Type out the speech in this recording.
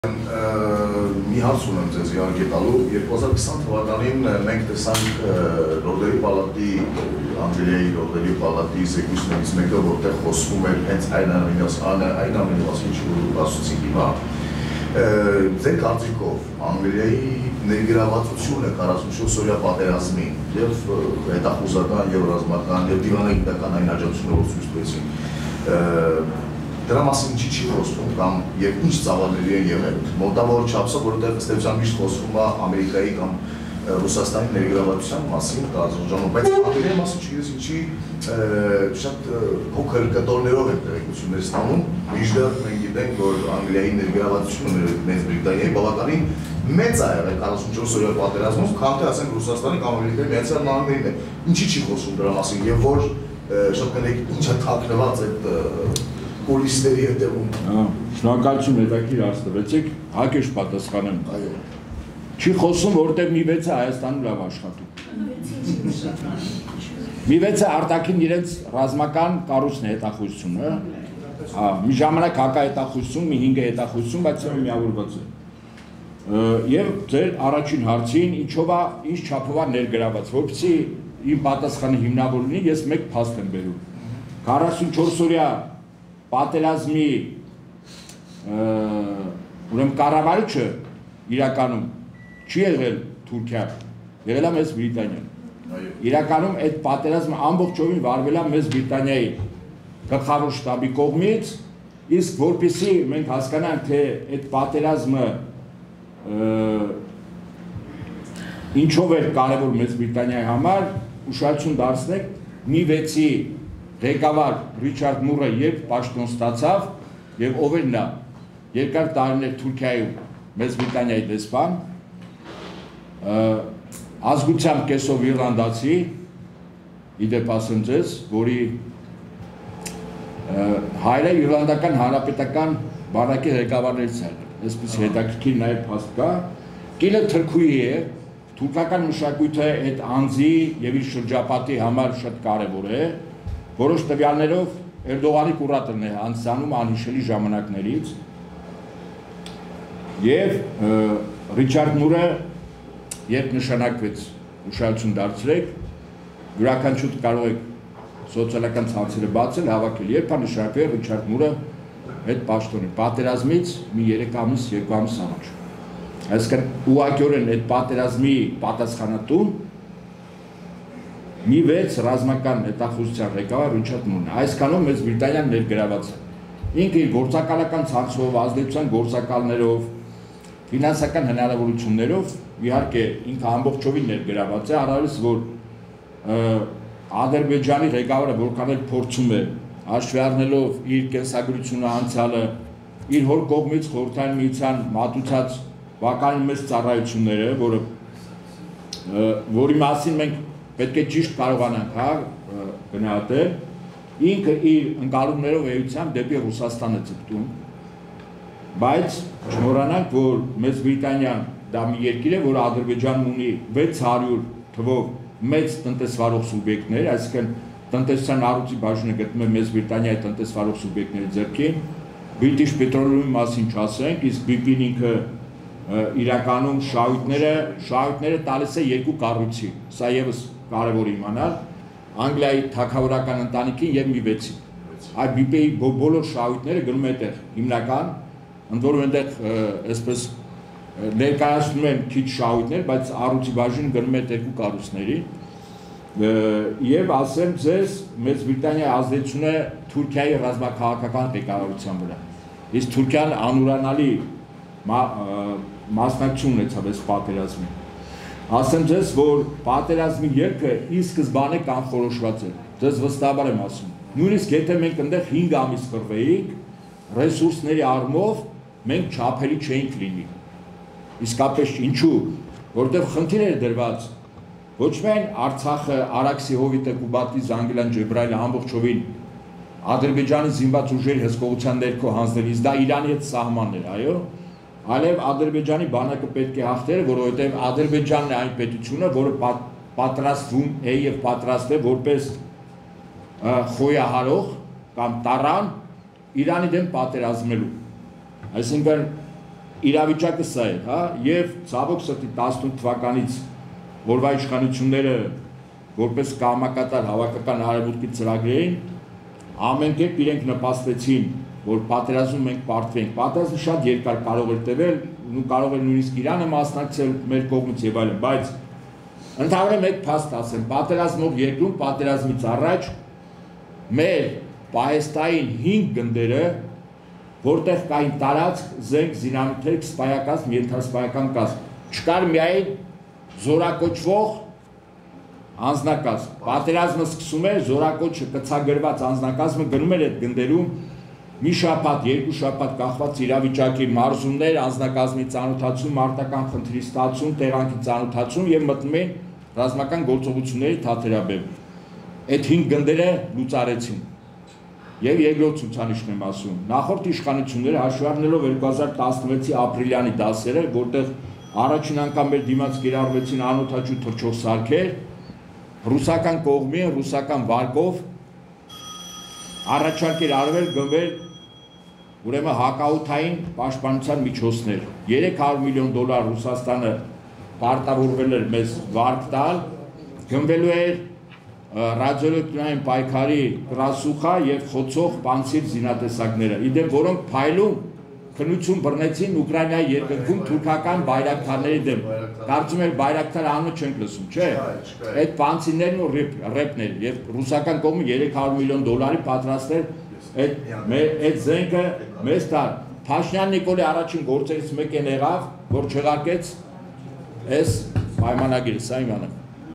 Մի հարց ունեմ ձեզ իհարկե տալու 2020 թվականին մենք տեսանք Լորդերի պալատի Անգլիայի Լորդերի պալատի զեկույցներից մեկը, որտեղ խոսվում էր հենց այն ամենի մասին, որ ասացինք հիմա։ Ձեր կարծիքով Անգլիայի ներգրավվածությունը 44-օրյա պատերազմին եւ հետախուզական եւ ռազմական եւ դիվանագիտական այն աջակցությունը, որ ցույց տվեցին, դրա մասին չի խոսվում կամ եւ ինչ ծավալների են եղել մոտավոր չափսով, որովհետեւ ըստ էության միշտ խոսվում է Ամերիկայի կամ Ռուսաստանի ներգրավվածության մասին կազմում, բայց Անգլիայի մասին չգիտես ինչի շատ փոքր կտորներով են տեղեկություններ ստանում, մինչդեռ մենք գիտենք, որ Անգլիայի ներգրավվածությունը Մեծ Բրիտանիայի բավականին մեծ է եղել 44-օրյա պատերազմում, քան թե ասենք Ռուսաստանի կամ Ամերիկայի Միացյալ Նահանգներն է, ինչի չի խոսվում դրա մասին եւ որ շատ կներեք ինչ է թաքնված այդ պոլիսների հետևում։ Շնորհակալություն հետաքրքիր հարց տվեցիք, հակեշ պատասխանեմ։ Չի խոսում, որտեղ մի 6-ը Հայաստանում լավ աշխատում։ Մի 6-ը արտաքին իրենց ռազմական կառույցն է հետախուզությունը, մի ժամանակ հակահետախուզություն, մի 5-ը հետախուզություն, բայց ո միավորված է։ Եվ ձեր առաջին հարցին ինչով է, ինչ չափով է ներգրաված, որպեսզի իմ պատասխանը հիմնավոր լինի, ես մեկ փաստ եմ բերում։ 44-օրյա պատերազմի ուրեմն կառավարիչը իրականում չի եղել Թուրքիան, եղել է Մեծ Բրիտանիան։ Իրականում այդ պատերազմը ամբողջովին վարվել է Մեծ Բրիտանիայի գլխավոր շտաբի կողմից, իսկ որպեսզի մենք հասկանանք, թե այդ պատերազմը ինչով էր կարևոր Մեծ Բրիտանիայի համար, ուշադրություն դարձնեք, մի 6-ի ղեկավար Ռիչարդ Մուրը երբ պաշտոն ստացավ եւ ով էր նա երկար տարիներ Թուրքիայում Մեծ Բրիտանիայի դեսպան, ազգությամբ կեսով իռլանդացի, իդեպ ասեմ ձեզ, որի հայրը իռլանդական հանրապետական բանակի ղեկավարներից էր, այսպես հետաքրքիր նաեւ փաստ կա, կինը թրքուի է, թուրքական մշակույթը այդ անձի եւ իր շրջապատի համար շատ կարեւոր է, որոշ տվյալներով Էրդողանի կուրատորն է անցանում անհիշելի ժամանակներից եւ Ռիչարդ Մուրը երբ նշանակվեց, ուշադրություն դարձրեք, յուրաքանչյուր կարող եք սոցիալական ցանցերը բացել, հավաքել, երբ նշանակվել Ռիչարդ Մուրը այդ պաշտոնի պատերազմից մի 3 ամիս, 2 ամիս առաջ։ Այսինքն ուղղակիորեն այդ պատերազմի պատասխանատուն մի 6 ռազմական հետախուզության ղեկավար Ռիչարդ Մուրն է, այսքանով Մեծ Բրիտանիան ներգրաված է։ Ինքը իր գործակալական ցանցով, ազդեցության գործակալներով, ֆինանսական հնարավորություններով, իհարկե ինքը ամբողջովին ներգրաված է, առավելս որ Ադրբեջանի ղեկավարը որքան էլ փորձում է հաշվի առնելով իր կենսագրությունը, անցյալը, իր հոր կողմից Խորհրդային Միության մատուցած բավականին մեծ ծառայությունները, որի մասին մենք պետք է ճիշտ կարողանանք գնահատել, ինքը իր ընկալումներով էությամբ դեպի Ռուսաստան է ձգտում, բայց չմոռանանք, որ Մեծ Բրիտանիան դա մի երկիր է, որ Ադրբեջանում ունի 600 թվով մեծ տնտեսվարող սուբյեկտներ, այսինքն տնտեսության առողջի բաժինը գտնվում է Մեծ Բրիտանիայի տնտեսվարող սուբյեկտների ձեռքին, British Petroleum-ի մասին չասենք, իսկ BP-ն ինքը իրականում շահույթները տալիս է երկու կառույցի, սա եւս կարևոր իմանալ, Անգլիայի թագավորական ընտանիքին եւ մի 6-ի։ Այդ BP-ի բոլոր շահույթները գնում են այդտեղ, հիմնական, ընդ որում այնտեղ այսպես ներկայացնում են քիչ շահույթներ, բայց առողջի բաժին գնում է երկու կառույցների։ Եվ ասեմ ձեզ, Մեծ Բրիտանիայի ազդեցությունը Թուրքիայի ռազմաքաղաքական ղեկավարության վրա։ Իսկ Թուրքիան անուրանալի մասնակցություն ունեցավ այս պատերազմին։ Ասեմ ձեզ, որ պատերազմի ելքը ի սկզբանե կանխորոշված է, ձեզ վստահաբար եմ ասում։ Նույնիսկ եթե մենք այնտեղ 5 ամիս կռվեինք, ռեսուրսների առումով մենք չափելի չէինք լինի։ Իսկապես ինչու, որտեղ խնդիր էր դրված ոչ միայն Արցախը, Արաքսի հովիտը, Կուբատի, Զանգիլան, Ջեբրայելը ամբողջովին Ադրբեջանի զինված ուժերի հսկողության ներքո հանձնելիս, դա Իրանի հետ սահմանն էր, այո, այլև Ադրբեջանի բանակը պետք է հաղթեր, որովհետև Ադրբեջանն է այն պետությունը, որը պատրաստվում է եւ պատրաստ է որպես խոյահարող կամ տարան Իրանի դեմ պատերազմելու։ Այսինքն իրավիճակը սա է, հա, եւ ցավոք սրտի 18 թվականից որվա իշխանությունները որպես կամակատար հավաքական արևմուտքի ծրագրերին ամեն կերպ իրենք նպաստեցին, որ պատերազմում մենք պարտվենք։ Պատերազմը շատ երկար կարող էր տևել, ու կարող էր նույնիսկ Իրանը մասնակցել մեր կողմից եւ այլն, բայց ընդհանրապես մեկ փաստ ասեմ, պատերազմով երկրում պատերազմից առաջ մեր պահեստային 5 գնդերը, որտեղ կային տարածք, զենք, զինամթերք, սպայակազմ, ենթասպայական կազմ, չկար միայն զորակոչվող անձնակազմ։ Պատերազմը սկսում էր, զորակոչը կցագրված անձնակազմը գնում էր այդ գնդերում մի շաբաթ, երկու շաբաթ կախված իրավիճակի մարզումներ, անձնակազմի ծանոթացում, մարտական խնդրի ստացում, տեղանքի ծանոթացում եւ մտնում էին ռազմական գործողությունների թատերաբեմ։ Այդ 5 գնդերը լուծարեցին։ Եվ երկրորդ ցուցանիշն եմ ասում։ Նախորդ իշխանությունները հաշվի առնելով 2016-ի ապրիլյանի դասերը, որտեղ առաջին անգամ մեր դիմաց կիրառվեցին անօթաչու թռչող սարքեր, ռուսական կողմին, ռուսական վարկով առաջարկեր արվել գնվել ուրեմն հակաօդային պաշտպանության միջոցներ։ 300 միլիոն դոլար Ռուսաստանը պարտավորվել էր մեզ վարկ տալ, գնվելու էր ռադիոէլեկտրոնային պայքարի կրասուխա եւ խոցող պանցիր զինատեսակները, իդեպ որոնք փայլում քննություն բռնեցին Ուկրաինայի երկնքում թուրքական բայրակտարների դեմ։ Կարծում եմ բայրակտար անունը չենք լսում, չէ՞։ Այդ պանցիրներն ու ռեպներ եւ ռուսական կողմը 300 միլիոն դոլարի պատրաստել այդ զենքը մեզ տալ։ Փաշինյան Նիկոլի առաջին գործերից մեկն եղավ, որ չեղարկեց այս պայմանագիրը, սա իմանը։